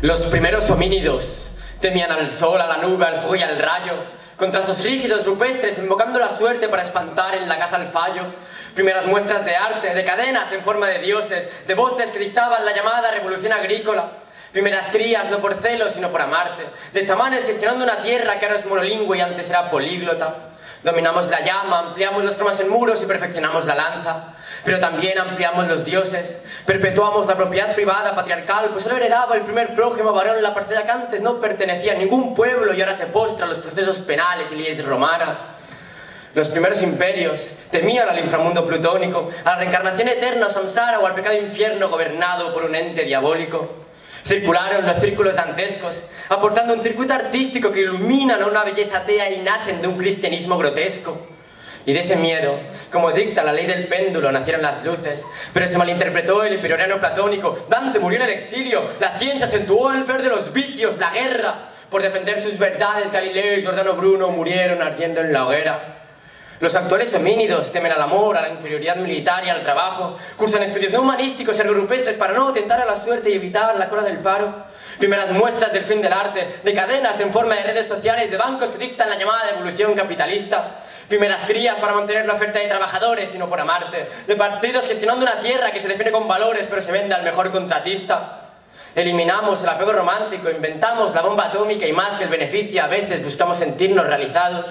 Los primeros homínidos temían al sol, a la nube, al fuego y al rayo, con trazos rígidos, rupestres, invocando la suerte para espantar en la caza al fallo. Primeras muestras de arte, de cadenas en forma de dioses, de voces que dictaban la llamada revolución agrícola. Primeras crías, no por celos, sino por amarte, de chamanes gestionando una tierra que ahora es monolingüe y antes era políglota. Dominamos la llama, ampliamos los cromas en muros y perfeccionamos la lanza. Pero también ampliamos los dioses, perpetuamos la propiedad privada patriarcal, pues solo heredaba el primer prójimo varón la parcela que antes no pertenecía a ningún pueblo y ahora se postra a los procesos penales y leyes romanas. Los primeros imperios temían al inframundo plutónico, a la reencarnación eterna samsara o al pecado infierno gobernado por un ente diabólico. Circularon los círculos dantescos, aportando un circuito artístico que iluminan a una belleza atea y nacen de un cristianismo grotesco. Y de ese miedo, como dicta la ley del péndulo, nacieron las luces, pero se malinterpretó el epicureano platónico. Dante murió en el exilio, la ciencia acentuó el peor de los vicios, la guerra. Por defender sus verdades, Galileo y Giordano Bruno murieron ardiendo en la hoguera. Los actuales homínidos temen al amor, a la inferioridad militar y al trabajo. Cursan estudios no humanísticos y agrorupestres para no tentar a la suerte y evitar la cola del paro. Primeras muestras del fin del arte, de cadenas en forma de redes sociales, de bancos que dictan la llamada evolución capitalista. Primeras crías para mantener la oferta de trabajadores y no por amarte. De partidos gestionando una tierra que se define con valores pero se vende al mejor contratista. Eliminamos el apego romántico, inventamos la bomba atómica y más que el beneficio a veces buscamos sentirnos realizados.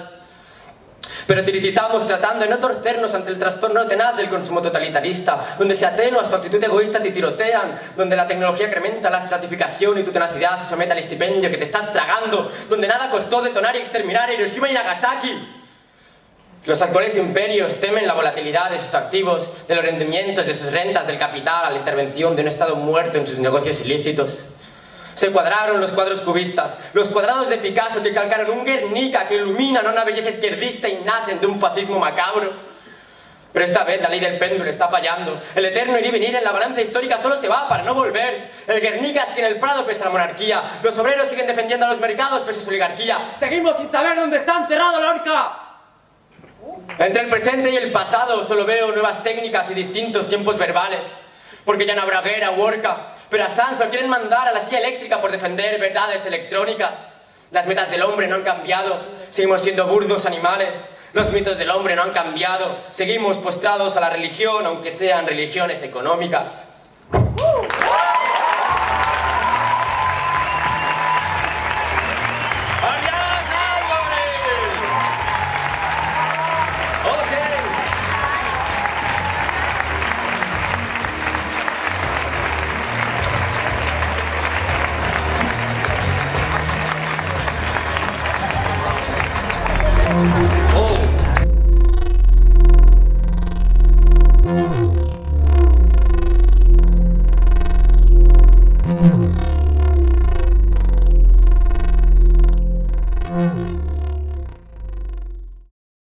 Pero tirititamos tratando de no torcernos ante el trastorno tenaz del consumo totalitarista, donde se atenuas tu actitud egoísta te tirotean, donde la tecnología incrementa la estratificación y tu tenacidad se somete al estipendio que te estás tragando, donde nada costó detonar y exterminar a Hiroshima y Nagasaki. Los actuales imperios temen la volatilidad de sus activos, de los rendimientos de sus rentas del capital a la intervención de un Estado muerto en sus negocios ilícitos. Se cuadraron los cuadros cubistas, los cuadrados de Picasso que calcaron un Guernica que iluminan una belleza izquierdista y nacen de un fascismo macabro. Pero esta vez la ley del péndulo está fallando. El eterno ir y venir en la balanza histórica solo se va para no volver. El Guernica sigue en el Prado pese a la monarquía. Los obreros siguen defendiendo a los mercados pese a su oligarquía. Seguimos sin saber dónde está enterrado Lorca. Entre el presente y el pasado solo veo nuevas técnicas y distintos tiempos verbales. Porque ya no habrá guerra u horca, pero a Sanz lo quieren mandar a la silla eléctrica por defender verdades electrónicas. Las metas del hombre no han cambiado, seguimos siendo burdos animales. Los mitos del hombre no han cambiado, seguimos postrados a la religión, aunque sean religiones económicas.